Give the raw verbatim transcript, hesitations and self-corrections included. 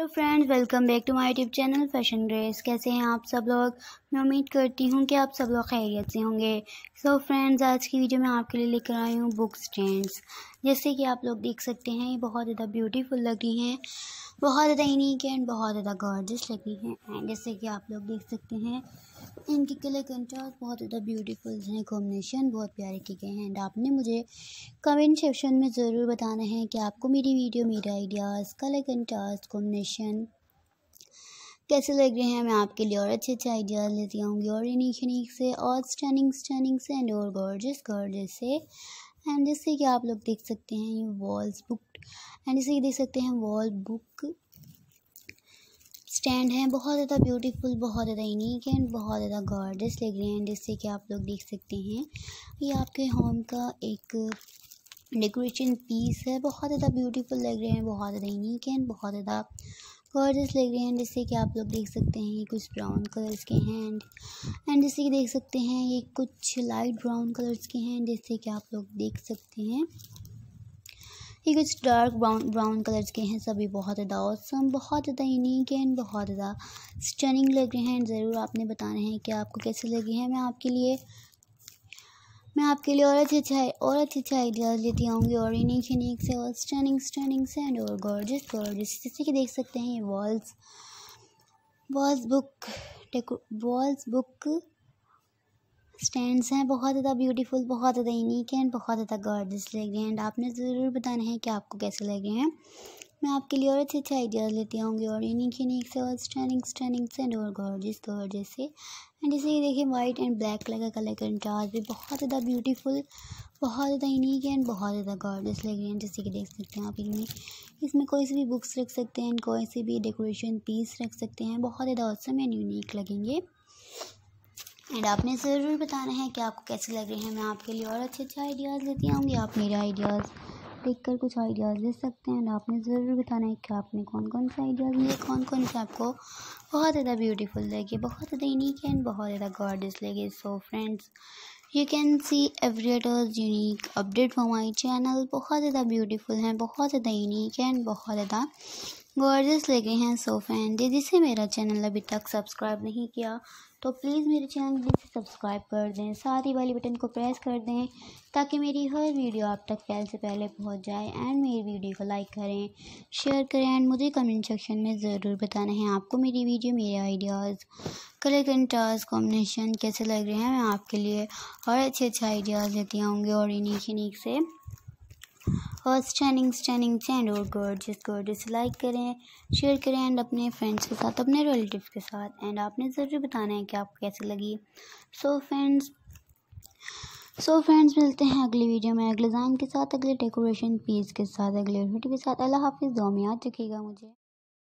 Friends, welcome back to my YouTube channel Fashion Grace. कैसे हैं आप सब लोग? मैं उम्मीद करती हूँ कि आप सब लोग खैरियत से होंगे। सो so फ्रेंड्स, आज की वीडियो में आपके लिए लेकर आई हूँ बुक स्टैंड्स। जैसे कि आप लोग देख सकते हैं, ये बहुत ज़्यादा ब्यूटीफुल लग रही हैं, बहुत ज़्यादा यूनिक एंड बहुत ज़्यादा गॉर्जियस लग रही हैं। एंड जैसे कि आप लोग देख सकते हैं, इनकी कलर कंट्रास्ट बहुत ज़्यादा ब्यूटीफुल हैं, कॉम्बिनेशन बहुत प्यारे किए गए हैं। एंड आपने मुझे कमेंट सेक्शन में ज़रूर बताना है कि आपको मेरी वीडियो, मेरे आइडियाज़, कलर कंट्रास्ट, कॉम्बिनेशन कैसे लग रहे हैं। मैं आपके लिए और अच्छे अच्छे आइडियाज़ लेती आऊँगी, और यूनिक यूनिक से, और स्टनिंग स्टनिंग से, एंड और गॉर्जियस गॉर्जियस से। एंड जैसे कि आप लोग देख सकते हैं, ये वॉल्स बुक एंड जैसे कि देख सकते हैं वॉल बुक स्टैंड है, बहुत ज़्यादा ब्यूटीफुल, बहुत ज़्यादा यूनिक एंड बहुत ज़्यादा गॉर्जियस लग रहे हैं। जैसे कि आप लोग देख सकते हैं, ये आपके होम का एक डेकोरेशन पीस है, बहुत ज़्यादा ब्यूटीफुल लग रहे हैं, बहुत ज़्यादा यूनिक एंड बहुत ज़्यादा गॉर्जियस लग रहे हैं। जैसे कि आप लोग देख सकते हैं, ये कुछ ब्राउन कलर्स के हैं एंड जैसे कि देख सकते हैं, ये कुछ लाइट ब्राउन कलर्स के हैं। जैसे कि आप लोग देख सकते हैं, ये कुछ डार्क ब्राउन ब्राउन कलर्स के हैं। सभी बहुत ज़्यादा ऑसम, बहुत ज़्यादा यूनिक एंड बहुत ज़्यादा स्टनिंग लग रहे हैं। ज़रूर आपने बताना है कि आपको कैसे लगे हैं। मैं आपके लिए मैं आपके लिए और अच्छे अच्छे और अच्छे अच्छे आइडियाज़ लेती आऊँगी, और यूनिक यूनिक से, और स्टनिंग स्टनिंग से, एंड और गॉर्जियस गॉर्जियस। जैसे कि देख सकते हैं, ये walls walls book deco walls book stands हैं, बहुत ज़्यादा ब्यूटीफुल, बहुत ज़्यादा यूनिक एंड बहुत ज़्यादा गॉर्जियस लग रहे हैं। एंड आपने ज़रूर बताना है कि आपको कैसे लगे हैं। मैं आपके लिए और अच्छे अच्छे आइडियाज़ लेती आऊँगी, और यूनिक यूनिक से, और स्टनिंग स्टनिंग से, एंड और गॉर्जियस गॉर्जियस से। एंड जैसे ये देखिए, वाइट एंड ब्लैक कलर का कलर कंट्रास्ट भी बहुत ज़्यादा ब्यूटीफुल, बहुत ज़्यादा यूनिक एंड बहुत ज़्यादा गॉर्जियस लग रहे हैं। जैसे कि देख सकते हैं आप, इनमें इसमें कोई सी भी बुक्स रख सकते हैं, कोई सी भी डेकोरेशन पीस रख सकते हैं, बहुत ज़्यादा ऑसम एंड यूनिक लगेंगे। एंड आपने ज़रूर बताना है कि आपको कैसे लग रहे हैं। मैं आपके लिए और अच्छे अच्छे आइडियाज़ लेती आऊँगी, आप मेरे आइडियाज़ देखकर कुछ आइडियाज़ ले सकते हैं। एंड आपने ज़रूर बताना है कि आपने कौन कौन से आइडियाज़ लिए, कौन कौन से आपको बहुत ज़्यादा ब्यूटीफुल लगे, बहुत ज़्यादा यूनिक एंड बहुत ज़्यादा गॉर्जियस लगे। So friends, you can see every others unique update for my channel. बहुत ज़्यादा ब्यूटीफुल हैं, बहुत ज़्यादा यूनिक एंड बहुत ज़्यादा गॉर्जियस लगे हैं। सो फ्रेंड, जिसे मेरा चैनल अभी तक सब्सक्राइब नहीं किया, तो प्लीज़ मेरे चैनल को सब्सक्राइब कर दें, साथ ही वाली बटन को प्रेस कर दें, ताकि मेरी हर वीडियो आप तक पहले से पहले पहुंच जाए। एंड मेरी वीडियो को लाइक करें, शेयर करें, एंड मुझे कमेंट सेक्शन में ज़रूर बताना है आपको मेरी वीडियो, मेरे आइडियाज़, कलर कंट्रास्ट, कॉम्बिनेशन कैसे लग रहे हैं। मैं आपके लिए और अच्छे अच्छे आइडियाज़ लेती आऊँगी, और यूनिक यूनिक से, और स्टनिंग स्टनिंग से, एंड और गॉर्जियस गॉर्जियस। लाइक करें, शेयर करें, एंड अपने फ्रेंड्स के साथ, अपने रिलेटिव के साथ। एंड आपने ज़रूर बताना है कि आपको कैसी लगी। सो फ्रेंड्स सो फ्रेंड्स मिलते हैं अगली वीडियो में, अगले डिज़ाइन के साथ, अगले डेकोरेशन पीस के साथ, अगले वीडियो के साथ। अल्लाह हाफिज़। दुआ में याद रखिएगा मुझे।